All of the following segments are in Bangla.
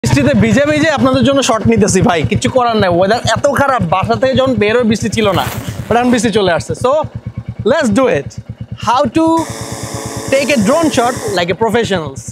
বৃষ্টিতে ভিজে ভিজে আপনাদের জন্য শর্ট নিতেছি ভাই, কিছু করার নাই, ওয়েদার এত খারাপ, বাসা থেকে যখন বেরোয় বৃষ্টি ছিল না, বাট এখন বৃষ্টি চলে আসছে। So let's do it, how to take a drone shot like a professionals.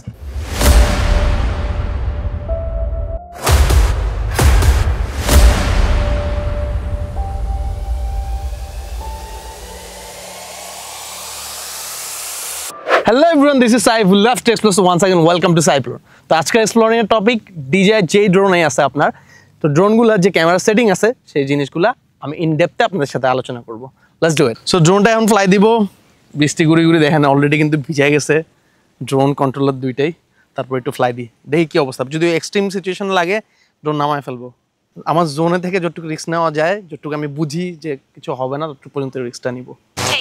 Hello everyone, this is Saif. We love to explore, so once again welcome to Saif. তো আজকের এক্সপ্লোরিং এর টপিক DJI যেই ড্রোনে আছে আপনার, তো ড্রোনগুলো যে ক্যামেরা সেটিং আছে সেই জিনিসগুলো আমি ইন ডেপথে আপনাদের সাথে আলোচনা করব। Let's do it. সো ড্রোনটা এখন ফ্লাই দিব, বৃষ্টি ঘুরি ঘুরি দেখেন অলরেডি কিন্তু ভিজে গেছে ড্রোন কন্ট্রোলার দুইটাই। তারপর একটু ফ্লাই দিই, দেখি কি অবস্থা। যদি এক্সট্রিম সিচুয়েশন লাগে ড্রোন নামায় ফেলবো। আমার জোনে থেকে যতটুকু রিস্ক নেওয়া যায়, যতটুকু আমি বুঝি যে কিছু হবে না, ততটুকু পর্যন্ত রিস্কটা নিব।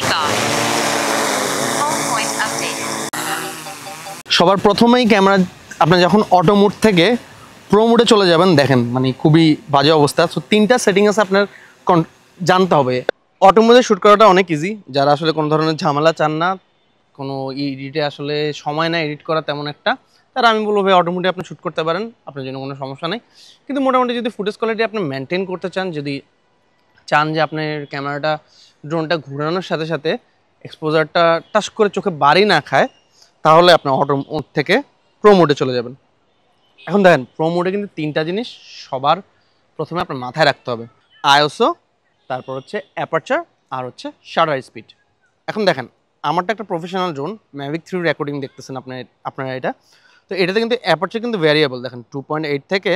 সবার প্রথমেই ক্যামেরা আপনার যখন অটো মোড থেকে প্রো মোডে চলে যাবেন, দেখেন মানে খুবই বাজে অবস্থা। সো তিনটা সেটিং আছে আপনার জানতে হবে। অটো মোডে শ্যুট করাটা অনেক ইজি, যারা আসলে কোনো ধরনের ঝামেলা চান না, কোনো এডিটে আসলে সময় না এডিট করা তেমন একটা, তারা আমি বলবো ভাই অটো মোডে আপনি শ্যুট করতে পারেন, আপনার জন্য কোনো সমস্যা নেই। কিন্তু মোটামুটি যদি ফুটেজ কোয়ালিটি আপনি মেনটেন করতে চান, যদি চান যে আপনার ক্যামেরাটা ড্রোনটা ঘুরানোর সাথে সাথে এক্সপোজারটা টাচ করে চোখে বাড়ি না খায়, তাহলে আপনার অটো মোড থেকে প্রো মোডে চলে যাবেন। এখন দেখেন প্রো মোডে কিন্তু তিনটা জিনিস সবার প্রথমে আপনার মাথায় রাখতে হবে: আইএসও, তারপর হচ্ছে অ্যাপারচার, আর হচ্ছে শাটার স্পিড। এখন দেখেন আমারটা একটা প্রফেশনাল ড্রোন, ম্যাভিক 3 রেকর্ডিং দেখতেছেন আপনারা এটা। তো এটাতে কিন্তু অ্যাপারচার কিন্তু ভ্যারিয়েবল, দেখেন 2.8 থেকে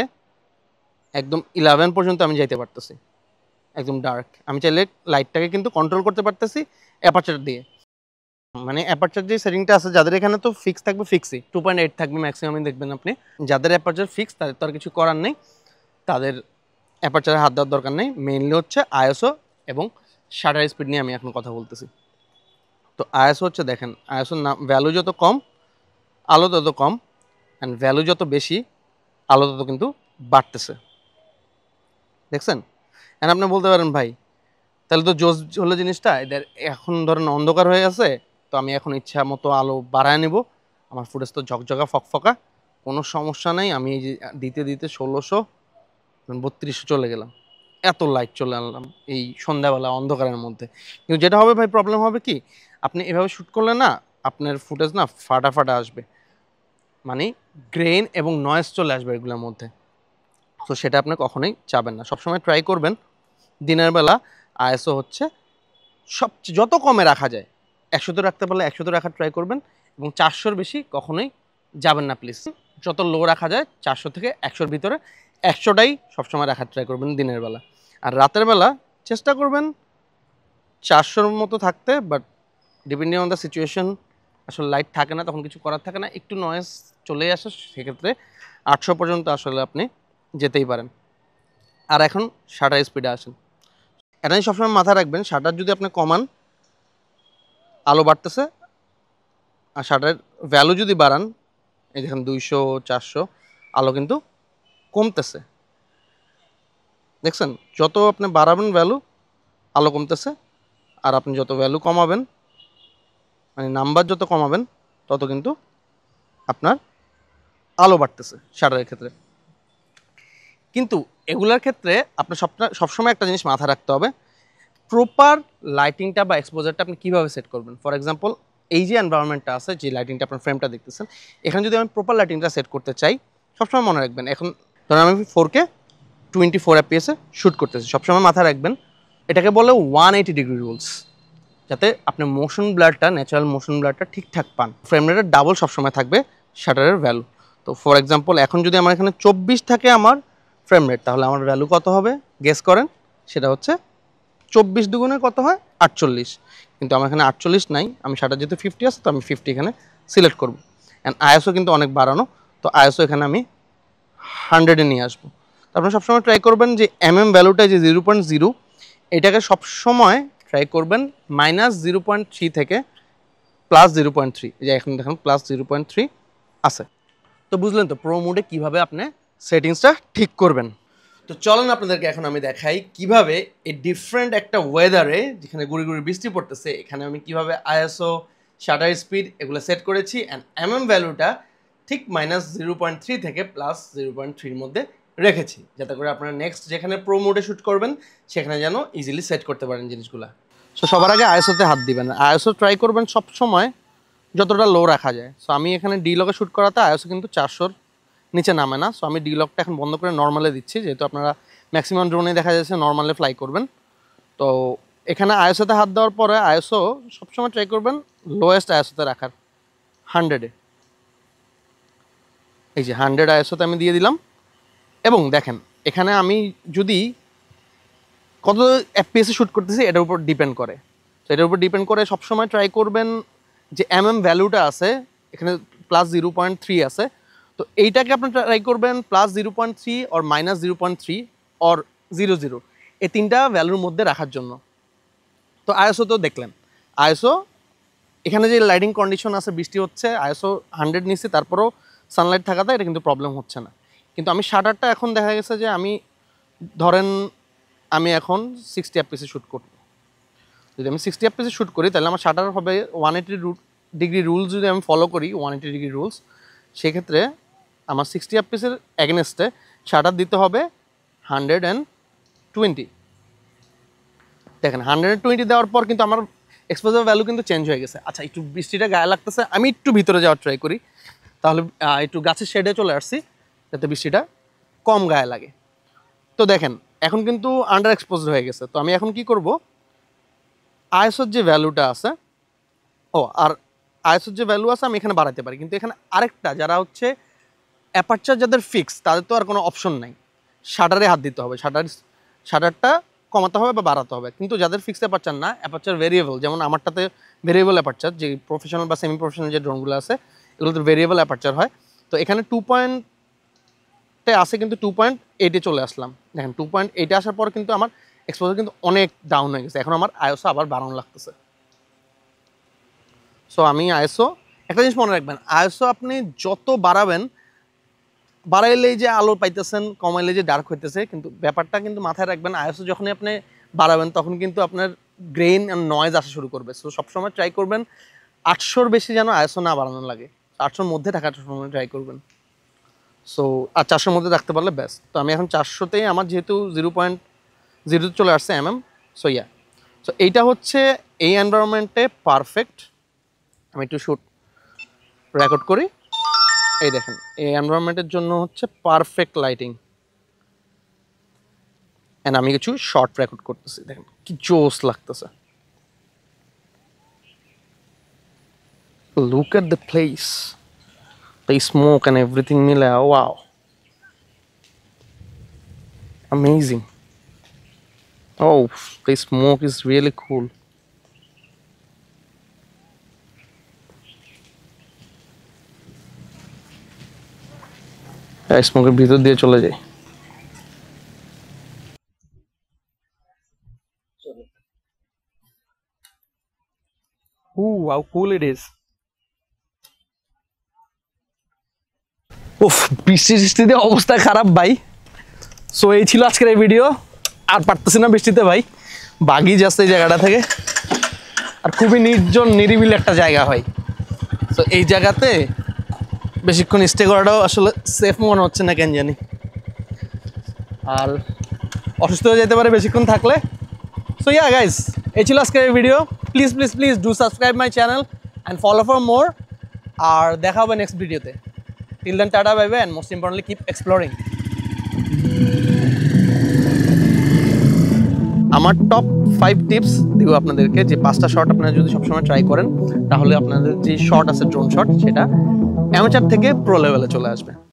একদম 11 পর্যন্ত আমি যাইতে পারতেছি, একদম ডার্ক। আমি চাইলে লাইটটাকে কিন্তু কন্ট্রোল করতে পারতেছি অ্যাপারচার দিয়ে। মানে অ্যাপারচার যে সেটিংটা আছে, যাদের এখানে তো ফিক্স থাকবে, ফিক্সই 2.8 থাকবে ম্যাক্সিমামই দেখবেন আপনি। যাদের অ্যাপারচার ফিক্স তাদের তো আর কিছু করার নেই, তাদের অ্যাপারচারে হাত দেওয়ার দরকার নেই। মেইনলি হচ্ছে আইএসও এবং শাটার স্পিড নিয়ে আমি এখন কথা বলতেছি। তো আইএসও হচ্ছে দেখেন, আইএসওর ভ্যালু যত কম আলো তত কম, অ্যান্ড ভ্যালু যত বেশি আলো তত কিন্তু বাড়তেছে, দেখছেন? অ্যান্ড আপনি বলতে পারেন ভাই তাহলে তো জোস হলো জিনিসটা, এদের এখন ধরেন অন্ধকার হয়ে গেছে, তো আমি এখন ইচ্ছা মতো আলো বাড়ায় নেব, আমার ফুটেজ তো ঝকঝকা ফকফকা, কোনো সমস্যা নেই। আমি এই যে দিতে দিতে 1600 3200 চলে গেলাম, এত লাইট চলে আনলাম এই সন্ধ্যাবেলা অন্ধকারের মধ্যে। কিন্তু যেটা হবে ভাই, প্রবলেম হবে কি, আপনি এভাবে শ্যুট করলে না আপনার ফুটেজ না ফাটা ফাটা আসবে, মানে গ্রেন এবং নয়েজ চলে আসবে এগুলোর মধ্যে। তো সেটা আপনি কখনোই চাবেন না। সবসময় ট্রাই করবেন দিনের বেলা আইএসও হচ্ছে সবচেয়ে যত কমে রাখা যায়, 100তে রাখতে পারলে 100তে রাখার ট্রাই করবেন, এবং 400-র বেশি কখনোই যাবেন না প্লিজ। যত লো রাখা যায় 400 থেকে 100-র ভিতরে 100টাই সবসময় রাখার ট্রাই করবেন দিনের বেলা। আর রাতের বেলা চেষ্টা করবেন 400-র মতো থাকতে, but depending on the situation আসলে লাইট থাকে না, তখন কিছু করার থাকে না, একটু নয়েজ চলেই আসে, সেক্ষেত্রে 800 পর্যন্ত আসলে আপনি যেতেই পারেন। আর এখন শাটার স্পিডে আসেন। এটা সবসময় মাথায় রাখবেন, শাটার যদি আপনি কমান আলো বাড়তেছে, আর শাটারের ভ্যালু যদি বাড়ান, এই দেখেন 200 400 আলো কিন্তু কমতেছে, দেখছেন? যত আপনি বাড়াবেন ভ্যালু আলো কমতেছে, আর আপনি যত ভ্যালু কমাবেন, মানে নাম্বার যত কমাবেন, তত কিন্তু আপনার আলো বাড়তেছে শাটারের ক্ষেত্রে। কিন্তু এগুলোর ক্ষেত্রে আপনার সবসময় একটা জিনিস মাথায় রাখতে হবে, প্রপার লাইটিংটা বা এক্সপোজারটা আপনি কীভাবে সেট করবেন। ফর এক্সাম্পল এই যে এনভায়রনমেন্টটা আছে, যে লাইটিংটা আপনার ফ্রেমটা দেখতেছেন, এখানে যদি আমি প্রপার লাইটিংটা সেট করতে চাই, সবসময় মনে রাখবেন, এখন ধরেন আমি 4K 24 FPS শ্যুট করতেছি, সবসময় মাথায় রাখবেন এটাকে বলে 180 ডিগ্রি রুলস, যাতে আপনি মোশন ব্লারটা, ন্যাচারাল মোশন ব্লারটা ঠিকঠাক পান। ফ্রেম রেটের ডাবল সবসময় থাকবে শাটারের ভ্যালু। তো ফর এক্সাম্পল এখন যদি আমার এখানে 24 থাকে আমার ফ্রেম রেট, তাহলে আমার ভ্যালু কত হবে গেস করেন? সেটা হচ্ছে 24 দুগুণে কত হয়? 48। কিন্তু আমার এখানে 48 নাই, আমি শাটার যেহেতু 50 আছে, তো আমি 50 এখানে সিলেক্ট করবো। অ্যান্ড আইএসও কিন্তু অনেক বাড়ানো, তো আইএসও এখানে আমি 100-এ নিয়ে আসবো। তো আপনারা সবসময় ট্রাই করবেন যে ভ্যালুটা যে 0.0, এটাকে সবসময় ট্রাই করবেন -0.3 থেকে +0.3, এই যে এখন দেখেন +0.3 আছে। তো বুঝলেন তো প্রো মোডে কীভাবে আপনি সেটিংসটা ঠিক করবেন। তো চলেন আপনাদেরকে এখন আমি দেখাই কিভাবে এই ডিফারেন্ট একটা ওয়েদারে, যেখানে গুড়ি গুড়ি বৃষ্টি পড়তেছে, এখানে আমি কিভাবে আইএসও, শাটার স্পিড এগুলো সেট করেছি, অ্যান্ড ভ্যালুটা ঠিক -0.3 থেকে +0.3 মধ্যে রেখেছি, যাতে করে আপনারা নেক্সট যেখানে প্রো মোডে শ্যুট করবেন সেখানে যেন ইজিলি সেট করতে পারেন জিনিসগুলো। সো সবার আগে আইএসওতে হাত দিবেন, আইএসও ট্রাই করবেন সব সময় যতটা লো রাখা যায়। সো আমি এখানে ডি লকে শ্যুট করাতে আইএসও কিন্তু 400-র নিচে নামে না। সো আমি ডি লকটা এখন বন্ধ করে নর্মালে দিচ্ছি, যেহেতু আপনারা ম্যাক্সিমাম ড্রোনে দেখা যাচ্ছে নর্মালে ফ্লাই করবেন। তো এখানে আইএসওতে হাত দেওয়ার পরে আইএসও সবসময় ট্রাই করবেন লোয়েস্ট আইএসওতে রাখার, 100-এ। এই যে 100 আইএসওতে আমি দিয়ে দিলাম। এবং দেখেন এখানে আমি যদি কত এফপিএসে শ্যুট করতেছি এটার উপর ডিপেন্ড করে। তো এটার উপর ডিপেন্ড করে সবসময় ট্রাই করবেন যে ভ্যালুটা আছে এখানে +0.3 আছে, তো এইটাকে আপনি ট্রাই করবেন +0.3 অর -0.3 অর 0.0, এই তিনটা ভ্যালুর মধ্যে রাখার জন্য। তো আইএসও তো দেখলেন, আইএসও এখানে যে লাইটিং কন্ডিশন আছে, বৃষ্টি হচ্ছে, আইএসও 100 নিচ্ছি, তারপরেও সানলাইট থাকাতে এটা কিন্তু প্রবলেম হচ্ছে না। কিন্তু আমি শাটারটা এখন দেখা গেছে যে আমি ধরেন আমি এখন 60 এফপিএসে শ্যুট করব। যদি আমি 60 এফপিএসে শ্যুট করি তাহলে আমার শাটার হবে 180 ডিগ্রি রুলস। যদি আমি ফলো করি 180 ডিগ্রি রুলস, সেক্ষেত্রে আমার 60 এফপিএসের এগেনস্টে শাটার দিতে হবে 120। দেখেন 120 দেওয়ার পর কিন্তু আমার এক্সপোজার ভ্যালু কিন্তু চেঞ্জ হয়ে গেছে। আচ্ছা, একটু বৃষ্টিটা গায়ে লাগতেছে, আমি একটু ভিতরে যাওয়ার ট্রাই করি, তাহলে একটু গাছের শেডে চলে আসছি যাতে বৃষ্টিটা কম গায়ে লাগে। তো দেখেন এখন কিন্তু আন্ডার এক্সপোজড হয়ে গেছে। তো আমি এখন কি করব, আইএসওর যে ভ্যালুটা আছে, আর আইএসওর যে ভ্যালু আছে আমি এখানে বাড়াতে পারি, কিন্তু এখানে আরেকটা যারা হচ্ছে অ্যাপারচার যাদের ফিক্স তাদের তো আর কোনো অপশন নাই, শাটারে হাত দিতে হবে, শাটারটা কমাতে হবে বা বাড়াতে হবে। কিন্তু যাদের ফিক্স অ্যাপারচার না, অ্যাপারচার ভেরিয়েবল, যেমন আমারটাতে ভেরিয়েবল অ্যাপারচার, যে প্রফেশনাল বা সেমি প্রফেশনাল যে ড্রোনগুলো আছে এগুলোতে ভেরিয়েবল অ্যাপারচার হয়। তো এখানে 2 আসে, কিন্তু 2.8-এ চলে আসলাম। দেখেন 2.8-এ আসার পর কিন্তু আমার এক্সপোজার কিন্তু অনেক ডাউন হয়ে গেছে, এখন আমার আইএসও আবার বাড়ানো লাগতেছে। সো আমি আইএসও, একটা জিনিস মনে রাখবেন, আইএসও আপনি যত বাড়াইলেই যে আলো পাইতেছেন, কমাইলে যে ডার্ক হইতেছে, কিন্তু ব্যাপারটা কিন্তু মাথায় রাখবেন, আইএসও যখনই আপনি বাড়াবেন তখন কিন্তু আপনার গ্রেইন অ্যান্ড নয়েজ আসা শুরু করবে। সো সবসময় ট্রাই করবেন 800-র বেশি যেন আইএসও না বাড়ানো লাগে, 800-র মধ্যে থাকার সময় ট্রাই করবেন। সো আর 400-র মধ্যে রাখতে পারলে বেস্ট। তো আমি এখন 400-তেই, আমার যেহেতু 0.0 চলে আসছে সো সো এইটা হচ্ছে এই এনভায়রনমেন্টে পারফেক্ট। আমি একটু শ্যুট রেকর্ড করি, এই দেখেন এই এনভায়রনমেন্টের জন্য হচ্ছে পারফেক্ট লাইটিং। এন্ড আমি কিছু শর্ট রেকর্ড করতেছি, দেখেন কি জোস লাগতেছে। Look at the place, the smoke and everything mila, wow, amazing. Oh, the smoke is really cool. স্মোকের ভিতর দিয়ে চলে যায়। Ooh, how cool it is. উফ, বৃষ্টিতে অবস্থা খারাপ ভাই। সো এই ছিল আজকের এই ভিডিও, আর পারতেছি না বৃষ্টিতে ভাই, বাগি যাচ্ছে এই জায়গাটা থেকে, আর খুবই নির্জন নিরিবিলি একটা জায়গা হয়। সো এই জায়গাতে বেশিক্ষণ স্টে করাটাও আসলে সেফ মনে হচ্ছে না কেন জানি, আর অসুস্থ হয়ে যেতে পারে বেশিক্ষণ থাকলে। সো গাইস, এই ছিল আজকের এই video. Please please please do subscribe my channel and follow for more. আর দেখা হবে নেক্সট ভিডিওতে। Till then, tata, bye bye, and most importantly keep exploring. আমার টপ 5 টিপস দিব আপনাদেরকে, যে 5টা শট আপনারা যদি সবসময় ট্রাই করেন তাহলে আপনাদের যে শট আছে ড্রোন শট, সেটা অ্যামেচার থেকে প্রো লেভেলে চলে আসবে।